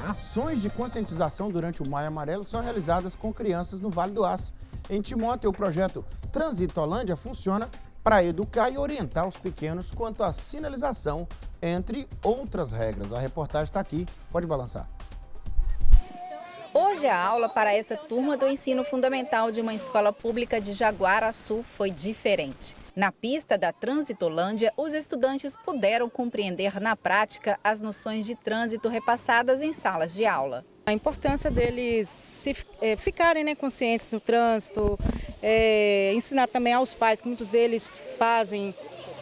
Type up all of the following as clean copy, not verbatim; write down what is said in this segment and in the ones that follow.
Ações de conscientização durante o Maio Amarelo são realizadas com crianças no Vale do Aço. Em Timóteo, o projeto Transitolândia funciona para educar e orientar os pequenos quanto à sinalização, entre outras regras. A reportagem está aqui, pode balançar. Hoje a aula para essa turma do ensino fundamental de uma escola pública de Jaguaraçu foi diferente. Na pista da Transitolândia, os estudantes puderam compreender na prática as noções de trânsito repassadas em salas de aula. A importância deles ficarem conscientes no trânsito, ensinar também aos pais, que muitos deles fazem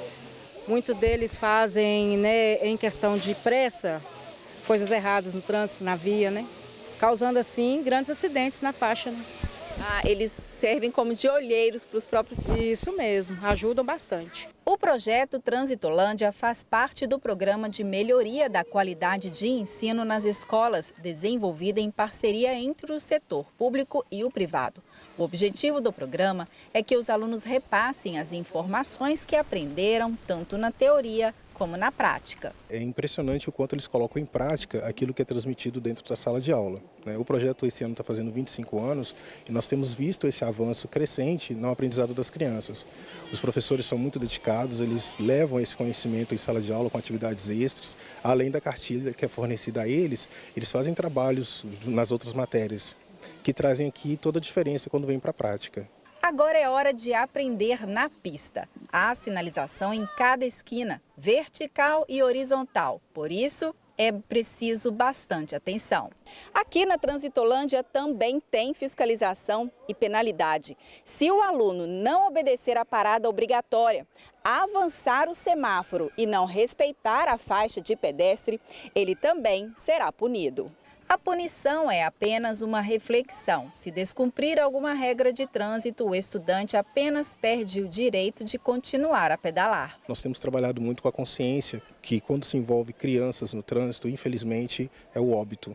em questão de pressa, coisas erradas no trânsito, na via, causando assim grandes acidentes na faixa. Eles servem como de olheiros para os próprios... Isso mesmo, ajudam bastante. O projeto Transitolândia faz parte do programa de melhoria da qualidade de ensino nas escolas, desenvolvida em parceria entre o setor público e o privado. O objetivo do programa é que os alunos repassem as informações que aprenderam, tanto na teoria como na prática. É impressionante o quanto eles colocam em prática aquilo que é transmitido dentro da sala de aula. O projeto esse ano está fazendo 25 anos e nós temos visto esse avanço crescente no aprendizado das crianças. Os professores são muito dedicados, eles levam esse conhecimento em sala de aula com atividades extras, além da cartilha que é fornecida a eles, eles fazem trabalhos nas outras matérias, que trazem aqui toda a diferença quando vem para a prática. Agora é hora de aprender na pista. Há sinalização em cada esquina, vertical e horizontal. Por isso, é preciso bastante atenção. Aqui na Transitolândia também tem fiscalização e penalidade. Se o aluno não obedecer a parada obrigatória, avançar o semáforo e não respeitar a faixa de pedestre, ele também será punido. A punição é apenas uma reflexão. Se descumprir alguma regra de trânsito, o estudante apenas perde o direito de continuar a pedalar. Nós temos trabalhado muito com a consciência que quando se envolve crianças no trânsito, infelizmente, é o óbito.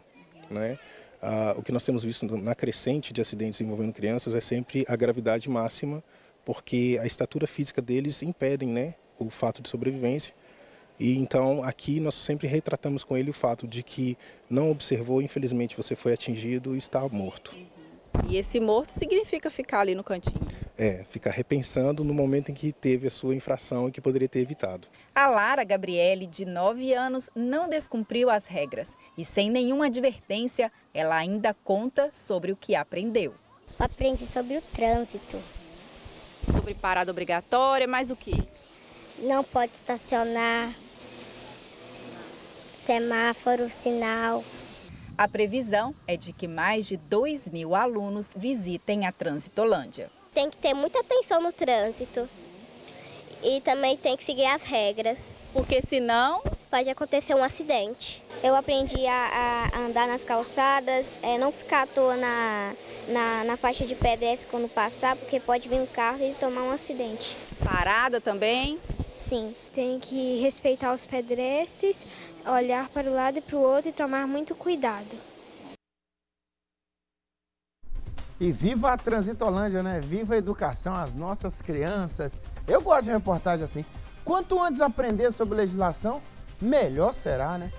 O que nós temos visto na crescente de acidentes envolvendo crianças é sempre a gravidade máxima, porque a estatura física deles impedem o fato de sobrevivência. E então aqui nós sempre retratamos com ele o fato de que não observou, infelizmente você foi atingido e está morto. E esse morto significa ficar ali no cantinho? Ficar repensando no momento em que teve a sua infração e que poderia ter evitado. A Lara Gabriele, de 9 anos, não descumpriu as regras e sem nenhuma advertência, ela ainda conta sobre o que aprendeu. Eu aprendi sobre o trânsito. Sobre parada obrigatória, mais o quê? Não pode estacionar, semáforo, sinal. A previsão é de que mais de 2.000 alunos visitem a Transitolândia. Tem que ter muita atenção no trânsito e também tem que seguir as regras. Porque senão pode acontecer um acidente. Eu aprendi a andar nas calçadas, não ficar à toa na faixa de pedestre quando passar, porque pode vir um carro e tomar um acidente. Parada também? Sim. Tem que respeitar os pedestres, olhar para o lado e para o outro e tomar muito cuidado. E viva a Transitolândia, Viva a educação, as nossas crianças. Eu gosto de reportagem assim. Quanto antes aprender sobre legislação, melhor será,